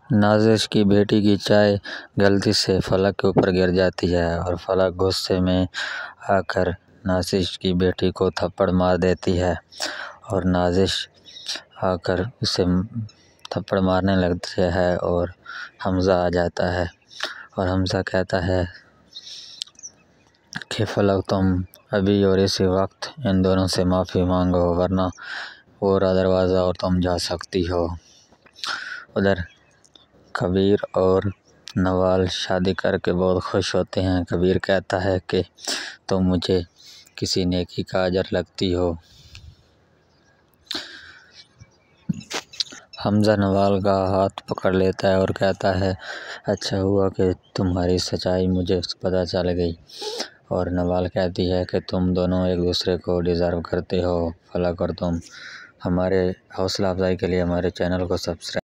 नाजिश की बेटी की चाय गलती से फलक के ऊपर गिर जाती है और फलक गुस्से में आकर नाजिश की बेटी को थप्पड़ मार देती है और नाजिश आकर उसे थप्पड़ मारने लगती है और हमज़ा आ जाता है और हमज़ा कहता है कि फलक तुम अभी और इसी वक्त इन दोनों से माफ़ी मांगो वरना वो दरवाज़ा और तुम जा सकती हो। उधर कबीर और नवाल शादी करके बहुत खुश होते हैं। कबीर कहता है कि तुम मुझे किसी नेकी का अजर लगती हो। हमज़ा नवाल का हाथ पकड़ लेता है और कहता है अच्छा हुआ कि तुम्हारी सच्चाई मुझे पता चल गई। और नवाल कहती है कि तुम दोनों एक दूसरे को डिज़र्व करते हो। फलक और तुम हमारे हौसला अफजाई के लिए हमारे चैनल को सब्सक्राइब